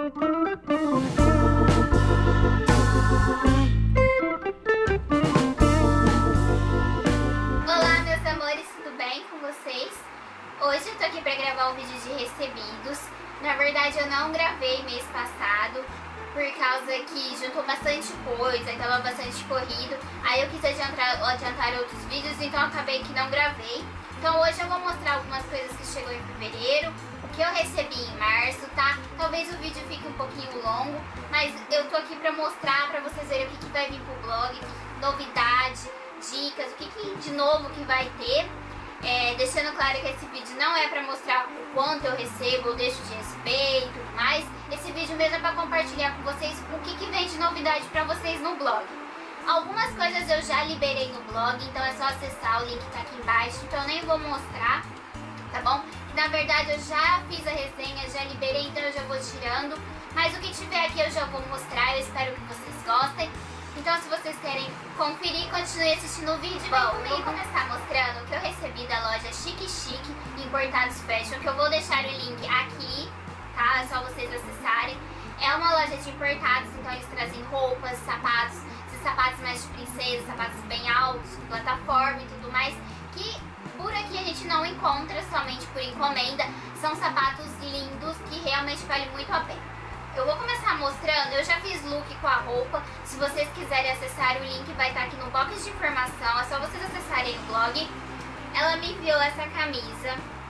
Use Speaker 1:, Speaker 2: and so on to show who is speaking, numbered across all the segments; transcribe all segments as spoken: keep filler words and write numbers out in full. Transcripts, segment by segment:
Speaker 1: meus amores, tudo bem com vocês? Hoje eu tô aqui pra gravar um vídeo de recebidos. Na verdade eu não gravei mês passado, por causa que juntou bastante coisa, tava bastante corrido. Aí eu quis adiantar, adiantar outros vídeos, então eu acabei que não gravei. Então hoje eu vou mostrar algumas coisas que chegou em fevereiro, o que eu recebi em março, tá? Talvez o vídeo fique um pouquinho longo, mas eu tô aqui pra mostrar, pra vocês verem o que, que vai vir pro blog, novidade, dicas, o que, que de novo que vai ter. É, deixando claro que esse vídeo não é pra mostrar o quanto eu recebo ou deixo de receber e tudo mais. Esse vídeo mesmo é pra compartilhar com vocês o que, que vem de novidade pra vocês no blog. Algumas coisas eu já liberei no blog, então é só acessar, o link tá aqui embaixo, então eu nem vou mostrar, tá bom? Na verdade eu já fiz a resenha, já liberei, então eu já vou tirando. Mas o que tiver aqui eu já vou mostrar, eu espero que vocês gostem. Então se vocês querem conferir, continue assistindo o vídeo. Bom, eu vou começar mostrando o que eu recebi da loja Chique Chique Importados Fashion, que eu vou deixar o link aqui, tá? É só vocês acessarem. É uma loja de importados, então eles trazem roupas, sapatos, esses sapatos mais de princesa, sapatos bem altos, plataforma e tudo mais, que por aqui a gente não encontra, somente por encomenda. São sapatos lindos que realmente valem muito a pena. Eu vou começar mostrando, eu já fiz look com a roupa. Se vocês quiserem acessar, o link vai estar aqui no box de informação. É só vocês acessarem o blog. Ela me enviou essa camisa,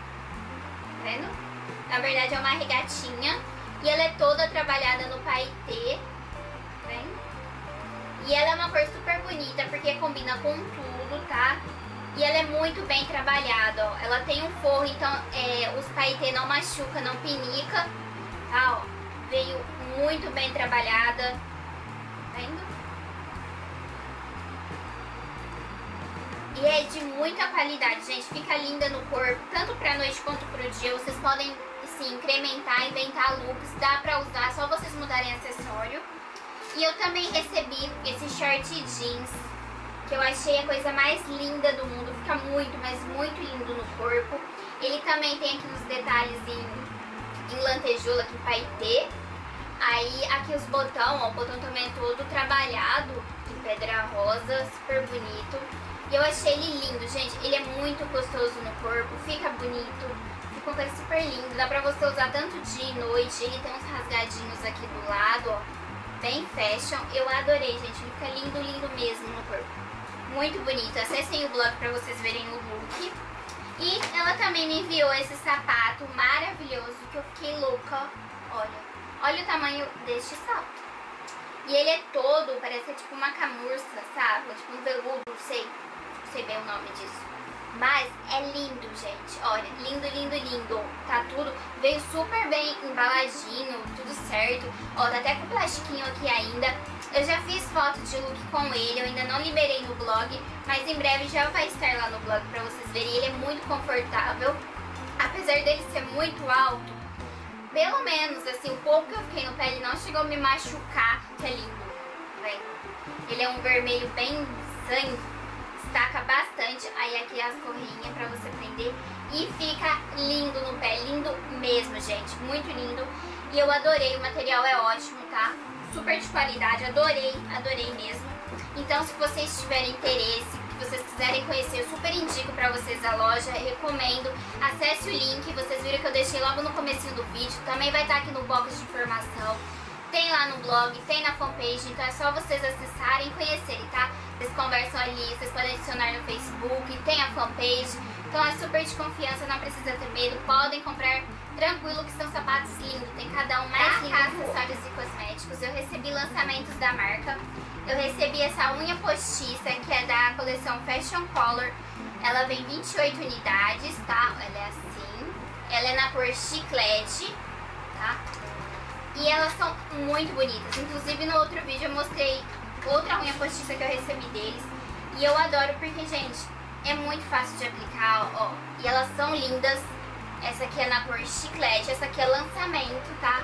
Speaker 1: tá vendo? Na verdade é uma regatinha e ela é toda trabalhada no paetê, tá vendo? E ela é uma cor super bonita porque combina com tudo, tá? E ela é muito bem trabalhada, ó. Ela tem um forro, então é, os paetê não machuca, não pinica, tá, ó. Veio muito bem trabalhada, tá vendo? E é de muita qualidade, gente. Fica linda no corpo, tanto pra noite quanto pro dia. Vocês podem, assim, incrementar, inventar looks. Dá pra usar, só vocês mudarem acessório. E eu também recebi esse short jeans, que eu achei a coisa mais linda do mundo. Fica muito, mas muito lindo no corpo. Ele também tem aqui uns detalhes em, em lantejoula, aqui paetê. Aí aqui os botões, ó, o botão também é todo trabalhado em pedra rosa, super bonito. E eu achei ele lindo, gente. Ele é muito gostoso no corpo, fica bonito, fica uma coisa super linda. Dá pra você usar tanto dia e noite. Ele tem uns rasgadinhos aqui do lado, ó, bem fashion. Eu adorei, gente. Ele fica lindo, lindo mesmo no corpo. Muito bonito. Acessem o blog pra vocês verem o look. E ela também me enviou esse sapato maravilhoso que eu fiquei louca. Olha. Olha o tamanho deste salto. E ele é todo, parece ser tipo uma camurça, sabe? Tipo um veludo, não sei. Não sei bem o nome disso. Mas é lindo, gente. Olha, lindo, lindo, lindo. Tá tudo, veio super bem embaladinho, tudo certo. Ó, tá até com plastiquinho aqui ainda. Eu já fiz foto de look com ele, eu ainda não liberei no blog, mas em breve já vai estar lá no blog pra vocês verem. Ele é muito confortável. Apesar dele ser muito alto, pelo menos, assim, o pouco que eu fiquei no pé, ele não chegou a me machucar, que é lindo, vem. Ele é um vermelho bem sangue, destaca bastante, aí aqui as corrinhas pra você prender, e fica lindo no pé, lindo mesmo, gente, muito lindo. E eu adorei, o material é ótimo, tá? Super de qualidade, adorei, adorei mesmo. Então, se vocês tiverem interesse, se vocês quiserem conhecer, eu super indico pra vocês a loja, recomendo. Acesse o link, vocês viram que eu deixei logo no comecinho do vídeo. Também vai estar aqui no box de informação. Tem lá no blog, tem na fanpage, então é só vocês acessarem e conhecerem, tá? Vocês conversam ali, vocês podem adicionar no Facebook, tem a fanpage. Então é super de confiança, não precisa ter medo, podem comprar tranquilo, que são sapatos lindos. Tem cada um mais lindo, acessórios e cosméticos. Eu recebi lançamentos da marca. Eu recebi essa unha postiça, que é da coleção Fashion Color. Ela vem vinte e oito unidades, tá? Ela é assim. Ela é na cor chiclete, tá? E elas são muito bonitas. Inclusive no outro vídeo eu mostrei outra unha postiça que eu recebi deles. E eu adoro porque, gente, é muito fácil de aplicar, ó. E elas são lindas. Essa aqui é na cor chiclete, essa aqui é lançamento, tá?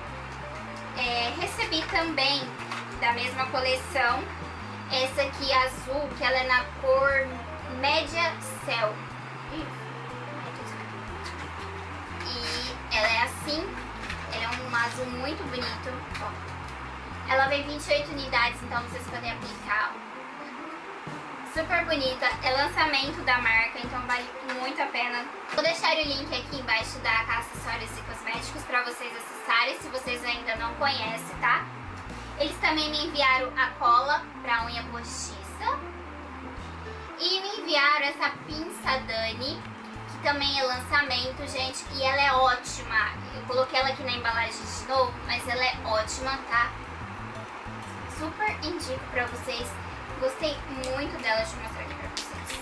Speaker 1: É, recebi também da mesma coleção essa aqui azul, que ela é na cor média céu. E ela é assim, ela é uma um azul muito bonito, ó. Ela vem vinte e oito unidades, então vocês podem aplicar. Super bonita, é lançamento da marca, então vale muito a pena. Vou deixar o link aqui embaixo da K Acessórios e Cosméticos para vocês acessarem, se vocês ainda não conhecem, tá? Eles também me enviaram a cola para unha postiça. E me enviaram essa pinça Dani, que também é lançamento, gente, e ela é ótima. Eu coloquei ela aqui na embalagem de novo, mas ela é ótima, tá? Super indico pra vocês. Gostei muito dela, deixa eu mostrar aqui pra vocês.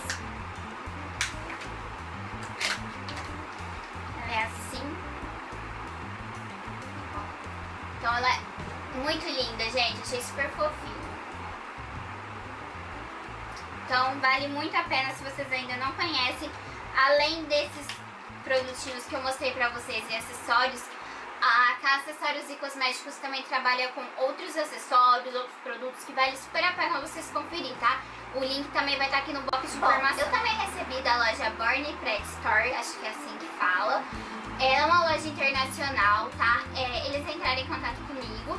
Speaker 1: Ela é assim. Então ela é muito linda, gente. Achei super fofinho. Então vale muito a pena se vocês ainda não conhecem. Além desses produtinhos que eu mostrei pra vocês e acessórios, a K Acessórios e Cosméticos também trabalha com outros acessórios, outros produtos que vale super a pena vocês conferir, tá? O link também vai estar aqui no box de informação. Eu também recebi da loja Born Pret Store, acho que é assim que fala. É uma loja internacional, tá? É, eles entraram em contato comigo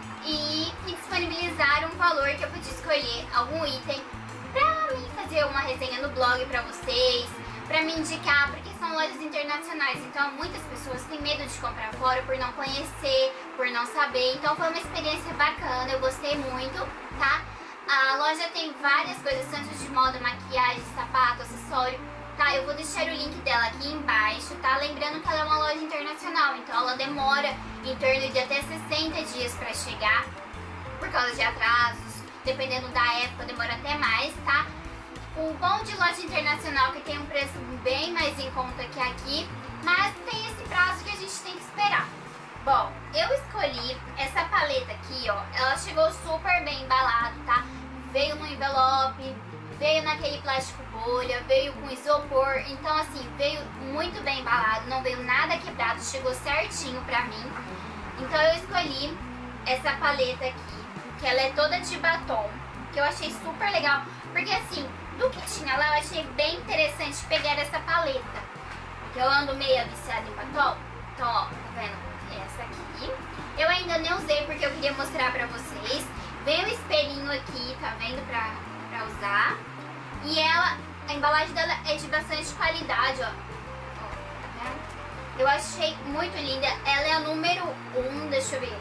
Speaker 1: e me disponibilizaram um valor que eu podia escolher algum item pra mim fazer uma resenha no blog pra vocês, pra me indicar, porque são lojas internacionais, então muitas pessoas têm medo de comprar fora por não conhecer, por não saber, então foi uma experiência bacana, eu gostei muito, tá? A loja tem várias coisas, tanto de moda, maquiagem, sapato, acessório, tá? Eu vou deixar o link dela aqui embaixo, tá? Lembrando que ela é uma loja internacional, então ela demora em torno de até sessenta dias pra chegar, por causa de atrasos, dependendo da época demora até mais, tá? O bom de loja internacional é que tem um preço bem mais em conta que aqui, mas tem esse prazo que a gente tem que esperar. Bom, eu escolhi essa paleta aqui, ó, ela chegou super bem embalada, tá? Veio no envelope, veio naquele plástico bolha, veio com isopor, então assim, veio muito bem embalado, não veio nada quebrado, chegou certinho pra mim. Então eu escolhi essa paleta aqui, que ela é toda de batom, que eu achei super legal, porque assim, do que tinha lá, eu achei bem interessante pegar essa paleta. Porque eu ando meio viciada em batom. Então, ó, tá vendo? Essa aqui. Eu ainda nem usei porque eu queria mostrar pra vocês. Vem um espelhinho aqui, tá vendo? Pra, pra usar. E ela, a embalagem dela é de bastante qualidade, ó. Ó, tá vendo? Eu achei muito linda. Ela é a número um, deixa eu ver.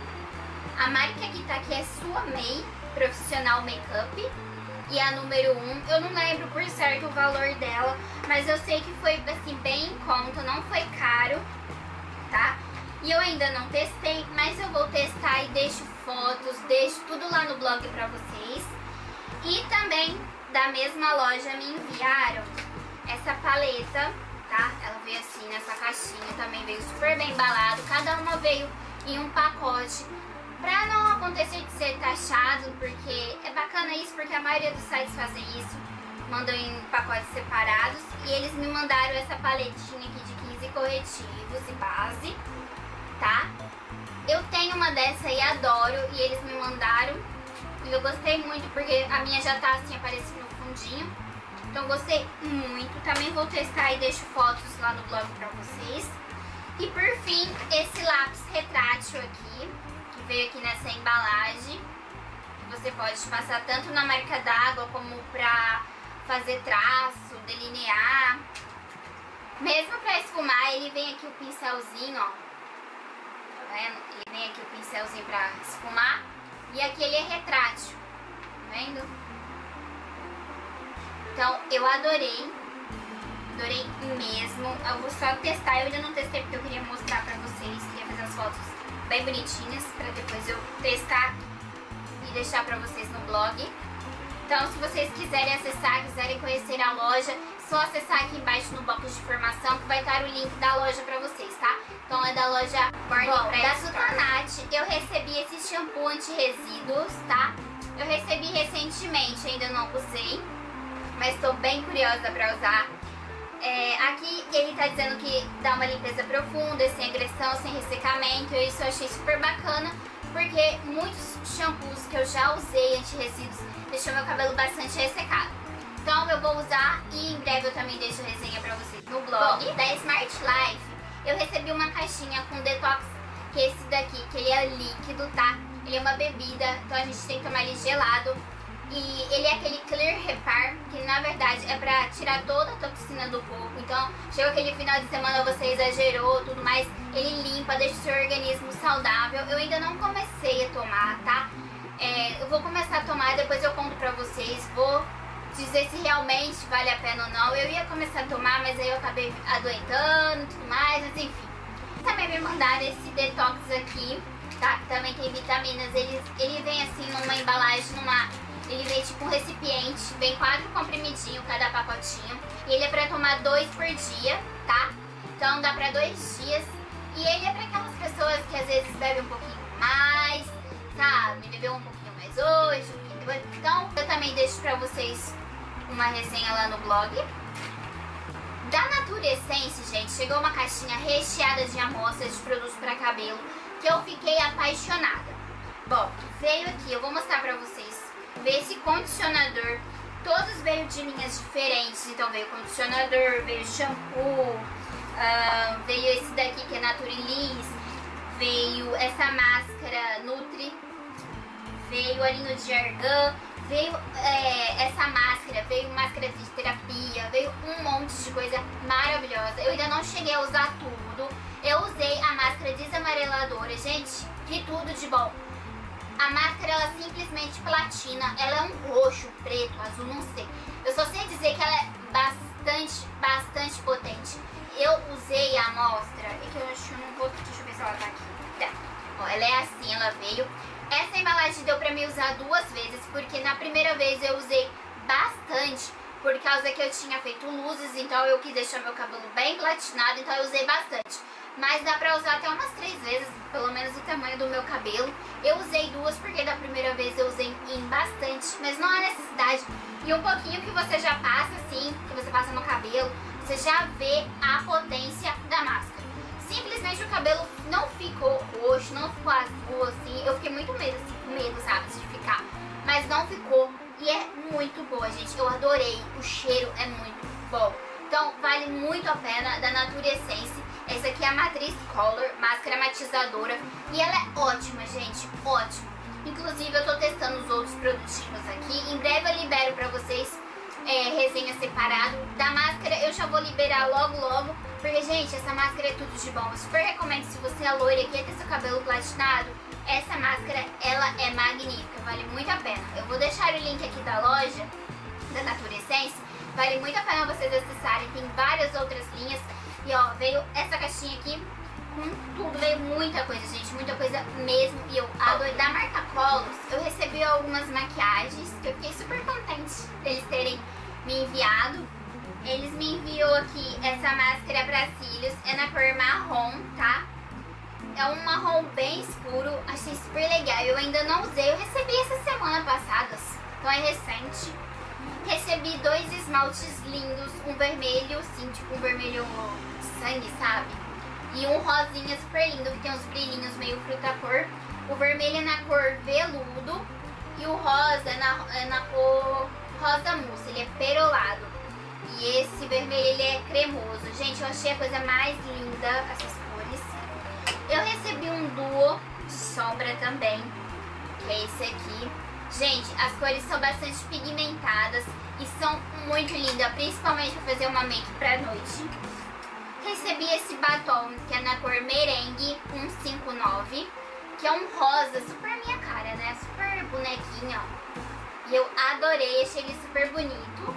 Speaker 1: A marca que tá aqui é Sua May Profissional Makeup. E a número um, eu não lembro por certo o valor dela, mas eu sei que foi assim bem em conta, não foi caro, tá? E eu ainda não testei, mas eu vou testar e deixo fotos, deixo tudo lá no blog pra vocês. E também da mesma loja me enviaram essa paleta, tá? Ela veio assim nessa caixinha, também veio super bem embalado, cada uma veio em um pacote. Pra não acontecer de ser taxado, porque é bacana isso, porque a maioria dos sites fazem isso, mandam em pacotes separados. E eles me mandaram essa paletinha aqui de quinze corretivos e base, tá? Eu tenho uma dessa e adoro, e eles me mandaram. E eu gostei muito, porque a minha já tá assim, aparecendo no fundinho. Então gostei muito, também vou testar e deixo fotos lá no blog pra vocês. E por fim, esse lápis retrátil aqui, veio aqui nessa embalagem, que você pode passar tanto na marca d'água como pra fazer traço, delinear. Mesmo pra esfumar, ele vem aqui o pincelzinho, ó. Tá vendo? Ele vem aqui o pincelzinho pra esfumar. E aqui ele é retrátil, tá vendo? Então eu adorei, adorei mesmo. Eu vou só testar, eu ainda não testei porque eu queria mostrar pra vocês, queria fazer as fotos bem bonitinhas pra depois eu testar e deixar pra vocês no blog. Então se vocês quiserem acessar, quiserem conhecer a loja, só acessar aqui embaixo no box de informação que vai estar o link da loja pra vocês, tá? Então é da loja Born Pret Store. Da Tutanate eu recebi esse shampoo anti-resíduos, tá? Eu recebi recentemente, ainda não usei, mas tô bem curiosa pra usar. É, aqui ele tá dizendo que dá uma limpeza profunda, sem agressão, sem ressecamento. E isso eu achei super bacana, porque muitos shampoos que eu já usei anti-resíduos deixou meu cabelo bastante ressecado. Então eu vou usar e em breve eu também deixo resenha pra vocês no blog. Bom, da Smart Life eu recebi uma caixinha com detox que esse daqui, que ele é líquido, tá? Ele é uma bebida, então a gente tem que tomar ele gelado. E ele é aquele Clear Repar, que na verdade é pra tirar toda a toxina do corpo. Então, chega aquele final de semana, você exagerou, tudo mais, ele limpa, deixa o seu organismo saudável. Eu ainda não comecei a tomar, tá? É, eu vou começar a tomar, depois eu conto pra vocês, vou dizer se realmente vale a pena ou não. Eu ia começar a tomar, mas aí eu acabei adoentando e tudo mais, mas enfim. Também me mandaram esse detox aqui, tá? Que também tem vitaminas. Ele, ele vem assim numa embalagem, numa... Ele vem tipo um recipiente, vem quatro comprimidinhos cada pacotinho. E ele é pra tomar dois por dia, tá? Então dá pra dois dias. E ele é pra aquelas pessoas que às vezes bebem um pouquinho mais, sabe? Bebeu um pouquinho mais hoje, um pouquinho depois. Então eu também deixo pra vocês uma resenha lá no blog. Da Natura Essence, gente, chegou uma caixinha recheada de amostras de produtos pra cabelo que eu fiquei apaixonada. Bom, veio aqui, eu vou mostrar pra vocês. Veio esse condicionador, todos veio de linhas diferentes. Então veio condicionador, veio shampoo, uh, veio esse daqui que é Naturaliz, veio essa máscara Nutri, veio ali no de argan, veio é, essa máscara, veio máscara de terapia, veio um monte de coisa maravilhosa. Eu ainda não cheguei a usar tudo. Eu usei a máscara desamareladora, gente, que tudo de bom. A máscara, ela é simplesmente platina, ela é um roxo, preto, azul, não sei. Eu só sei dizer que ela é bastante, bastante potente. Eu usei a amostra, é que eu acho que eu não vou, deixa eu ver se ela tá aqui. Tá. Ó, ela é assim, ela veio. Essa embalagem deu pra me usar duas vezes, porque na primeira vez eu usei bastante, por causa que eu tinha feito luzes, então eu quis deixar meu cabelo bem platinado, então eu usei bastante. Mas dá pra usar até umas três vezes, pelo menos o tamanho do meu cabelo. Eu usei duas porque da primeira vez eu usei em bastante, mas não há necessidade. E um pouquinho que você já passa assim, que você passa no cabelo, você já vê a potência da máscara. Simplesmente o cabelo não ficou roxo, não ficou azul assim. Eu fiquei muito medo, assim, com medo, sabe, de ficar. Mas não ficou e é muito boa, gente. Eu adorei, o cheiro é muito bom. Então vale muito a pena, da Natura Essence. Essa aqui é a Matriz Color, máscara matizadora. E ela é ótima, gente, ótima. Inclusive eu tô testando os outros produtinhos aqui. Em breve eu libero pra vocês é, resenha separado. Da máscara eu já vou liberar logo logo. Porque, gente, essa máscara é tudo de bom. Eu super recomendo, se você é loira e quer ter seu cabelo platinado, essa máscara, ela é magnífica, vale muito a pena. Eu vou deixar o link aqui da loja, da Natura Essence. Vale muito a pena vocês acessarem, tem várias outras linhas. E ó, veio essa caixinha aqui com tudo, veio muita coisa, gente, muita coisa mesmo. E eu adorei. Da marca Colos, eu recebi algumas maquiagens, que eu fiquei super contente deles terem me enviado. Eles me enviou aqui essa máscara pra cílios, é na cor marrom, tá? É um marrom bem escuro, achei super legal. Eu ainda não usei, eu recebi essa semana passada, então é recente. Recebi dois esmaltes lindos, um vermelho, assim, tipo um vermelho sangue, sabe? E um rosinha super lindo, que tem uns brilhinhos meio fruta-cor. O vermelho é na cor veludo e o rosa é na, é na cor rosa mousse, ele é perolado. E esse vermelho, ele é cremoso. Gente, eu achei a coisa mais linda, essas cores. Eu recebi um duo de sombra também, que é esse aqui. Gente, as cores são bastante pigmentadas e são muito lindas, principalmente para fazer uma make pra noite. Recebi esse batom, que é na cor merengue cento e cinquenta e nove, que é um rosa, super minha cara, né? Super bonequinha, ó. E eu adorei, achei ele super bonito.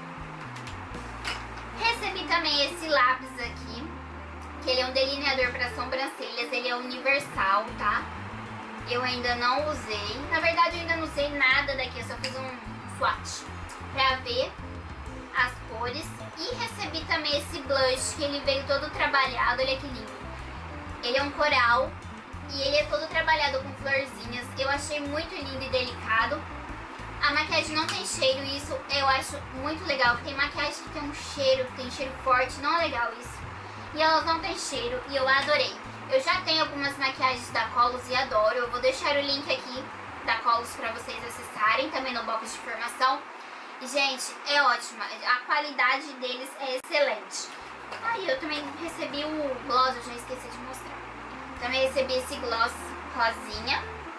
Speaker 1: Recebi também esse lápis aqui, que ele é um delineador para sobrancelhas, ele é universal, tá? Eu ainda não usei, na verdade eu ainda não usei nada daqui, eu só fiz um swatch pra ver as cores. E recebi também esse blush, que ele veio todo trabalhado, olha que lindo. Ele é um coral e ele é todo trabalhado com florzinhas, eu achei muito lindo e delicado. A maquiagem não tem cheiro e isso eu acho muito legal, porque tem maquiagem que tem um cheiro, que tem cheiro forte, não é legal isso. E elas não tem cheiro e eu adorei. Eu já tenho algumas maquiagens da Colos e adoro, eu vou deixar o link aqui da Colos pra vocês acessarem, também no box de informação. E, gente, é ótima, a qualidade deles é excelente. Aí ah, eu também recebi o gloss, eu já esqueci de mostrar. Também recebi esse gloss rosinha.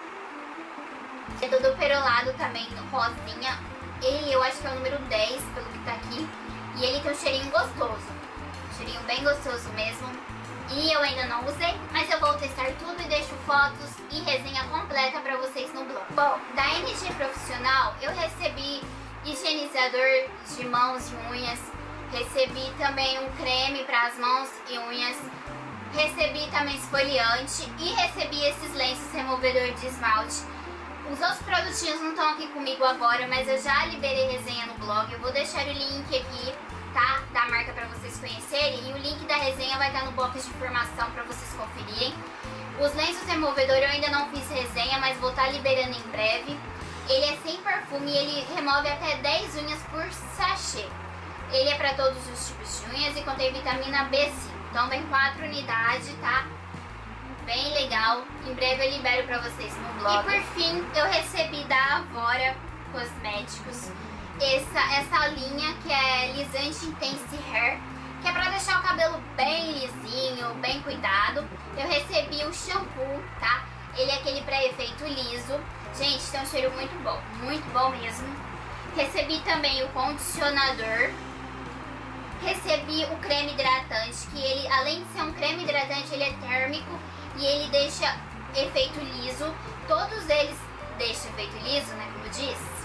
Speaker 1: É todo perolado também, rosinha. Ele eu acho que é o número dez, pelo que tá aqui. E ele tem um cheirinho gostoso. Um cheirinho bem gostoso mesmo. E eu ainda não usei, mas eu vou testar tudo e deixo fotos e resenha completa pra vocês no blog. Bom, da M G Profissional eu recebi higienizador de mãos e unhas. Recebi também um creme para as mãos e unhas. Recebi também esfoliante e recebi esses lenços removedor de esmalte. Os outros produtinhos não estão aqui comigo agora, mas eu já liberei resenha no blog. Eu vou deixar o link aqui, tá? Da marca para vocês conhecerem. E o link da resenha vai estar no box de informação para vocês conferirem. Os lenços removedor eu ainda não fiz resenha, mas vou estar liberando em breve. Ele é sem perfume e ele remove até dez unhas por sachê. Ele é para todos os tipos de unhas e contém vitamina B cinco. Então vem quatro unidades, tá? Bem legal. Em breve eu libero pra vocês no blog. E por fim, eu recebi da Avora Cosméticos essa, essa linha que é Lisante Intense Hair, que é pra deixar o cabelo bem lisinho, bem cuidado. Eu recebi o shampoo, tá? Ele é aquele pra efeito liso. Gente, tem um cheiro muito bom, muito bom mesmo. Recebi também o condicionador. Recebi o creme hidratante, que ele, além de ser um creme hidratante, ele é térmico e ele deixa efeito liso. Todos eles deixam efeito liso, né, como eu disse.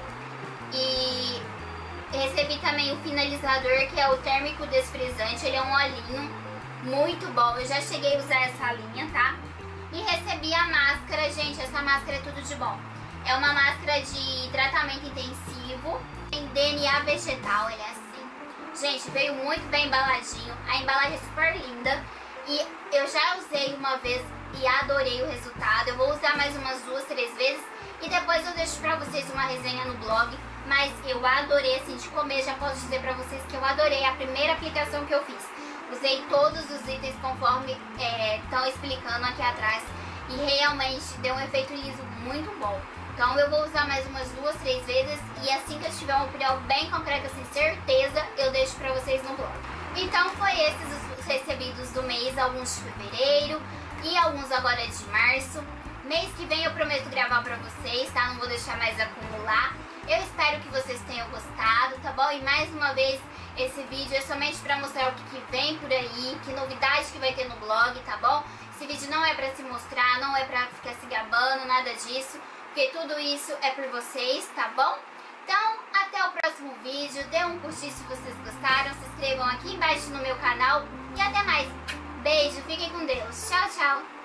Speaker 1: E recebi também o finalizador, que é o térmico desfrizante. Ele é um olhinho muito bom, eu já cheguei a usar essa linha, tá? E recebi a máscara, gente, essa máscara é tudo de bom. É uma máscara de tratamento intensivo, em D N A vegetal, ele é assim. Gente, veio muito bem embaladinho, a embalagem é super linda e eu já usei uma vez e adorei o resultado. Eu vou usar mais umas duas, três vezes e depois eu deixo pra vocês uma resenha no blog, mas eu adorei, assim, de comer, já posso dizer pra vocês que eu adorei a primeira aplicação que eu fiz. Usei todos os itens conforme estão é, explicando aqui atrás e realmente deu um efeito liso muito bom. Então eu vou usar mais umas duas, três vezes e assim que eu tiver uma opinião bem concreta, sem certeza, eu deixo pra vocês no blog. Então foi esses os recebidos do mês, alguns de fevereiro e alguns agora de março. Mês que vem eu prometo gravar pra vocês, tá? Não vou deixar mais acumular. Eu espero que vocês tenham gostado, tá bom? E mais uma vez, esse vídeo é somente pra mostrar o que, que vem por aí, que novidade que vai ter no blog, tá bom? Esse vídeo não é pra se mostrar, não é pra ficar se gabando, nada disso. Porque tudo isso é por vocês, tá bom? Então, até o próximo vídeo. Dê um curtir se vocês gostaram. Se inscrevam aqui embaixo no meu canal. E até mais. Beijo, fiquem com Deus. Tchau, tchau.